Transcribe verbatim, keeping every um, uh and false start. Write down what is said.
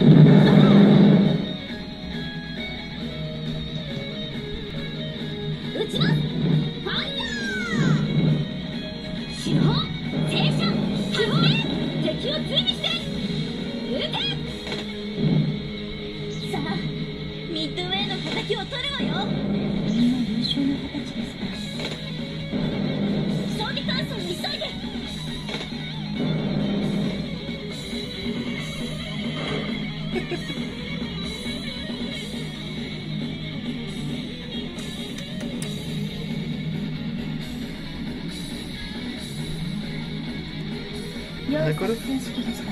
撃ちます。ファイヤー。手法停車基本敵を追尾して撃て。さあミッドウェイの敵を取るわよ。みんな優秀な形ですから装備乾燥を急いで。 あれこれ形式でした。